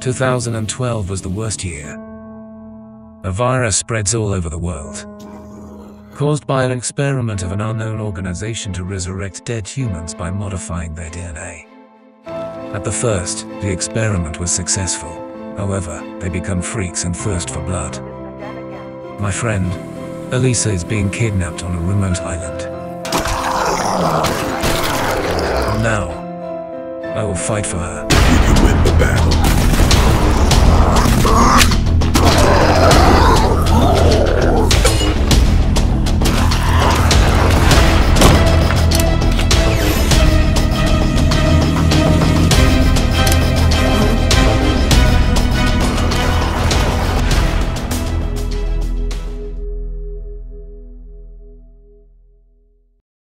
2012 was the worst year. A virus spreads all over the world, caused by an experiment of an unknown organization to resurrect dead humans by modifying their DNA. At the first, the experiment was successful. However, they become freaks and thirst for blood. My friend, Elisa, is being kidnapped on a remote island. Now, I will fight for her. You can win the battle.